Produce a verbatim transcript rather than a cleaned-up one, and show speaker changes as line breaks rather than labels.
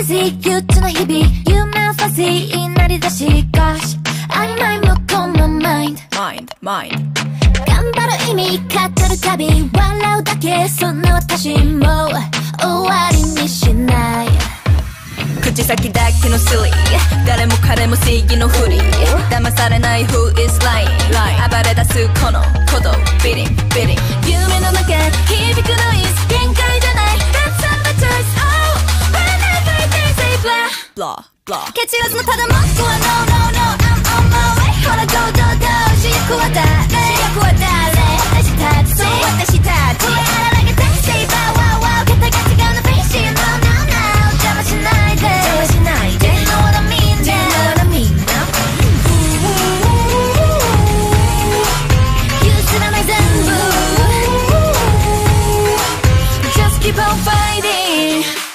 busy 憂鬱な日々夢をファジーになりだし Gosh 曖昧もこの mind
Mind Mind
頑張る意味語るたび笑うだけそんな私も終わりにしない
口先だけのスリー誰も彼も正義のふり騙されない Who is lying 暴れ出すこの鼓動 Beating Beating
夢の中響くノイズ限界じゃない That's not my choice Oh when everything say blah
Blah Blah
蹴散らずのただ文句は No no no I'm on my way ほら Go go go 主役は誰主役は誰私たちそう私たち声荒げて Say bow wow wow 肩が違うの Face you No no no 邪魔しないで邪魔しないで You know what I mean You know what I mean now 譲らない全部 Just keep on fighting